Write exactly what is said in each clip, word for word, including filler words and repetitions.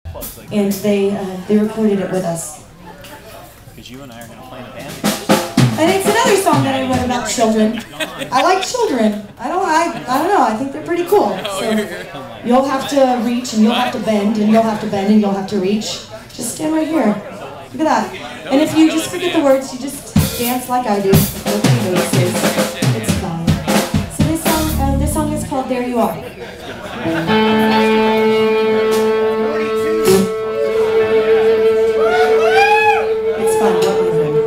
and they uh, they recorded it with us. Because you and I are going to play in a band. And it's another song that I wrote about children. I like children. I don't. I. I don't know. I think they're pretty cool. So you'll have to reach, and you'll have to bend, and you'll have to bend, and you'll have to reach. Just stand right here. Look at that. And if you just forget the words, you just dance like I do. Nobody notices. It's fun. So this song, uh, this song is called "There You Are." It's fun. Don't move him.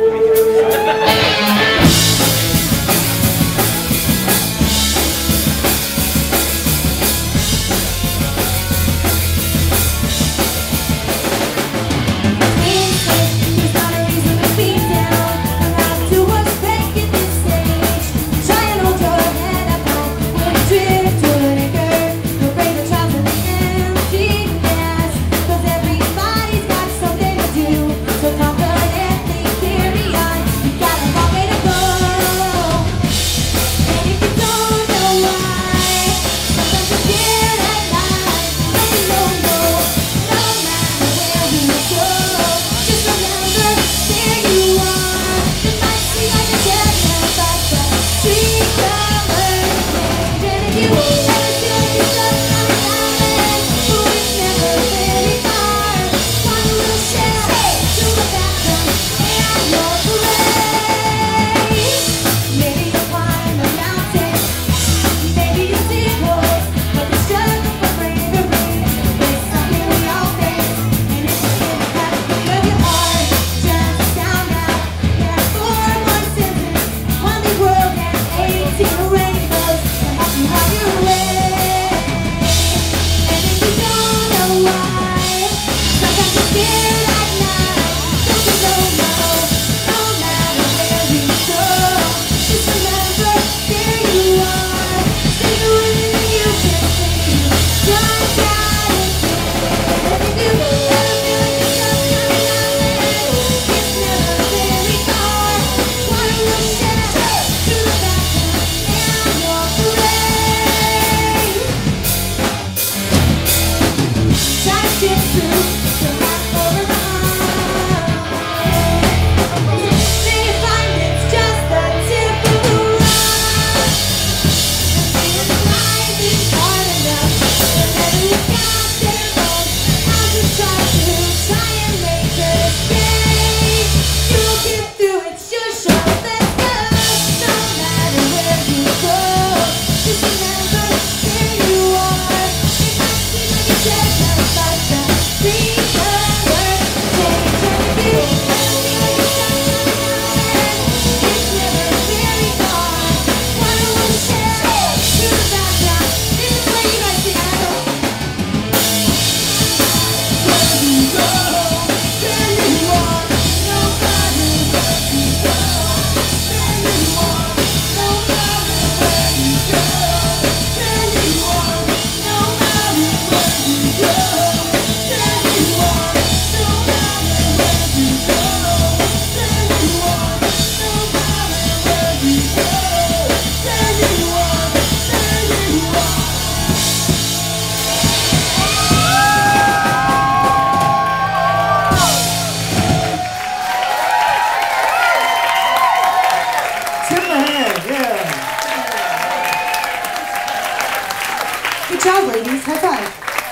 Good job, ladies. High five.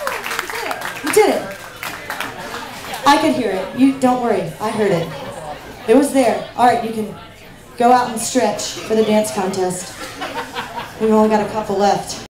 You did it. I could hear it. You don't worry. I heard it. It was there. All right, you can go out and stretch for the dance contest. We've only got a couple left.